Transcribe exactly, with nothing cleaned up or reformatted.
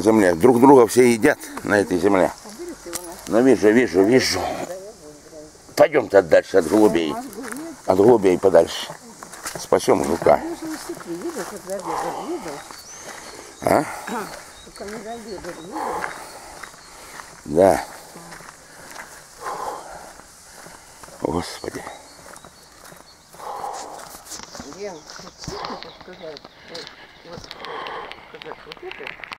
земле. Друг друга все едят на этой земле. Но вижу, вижу, вижу. Пойдемте дальше от голубей. От голубей подальше. Спасем жука. А? Да. Господи. Я хочу сказать, вот, сказать вот это.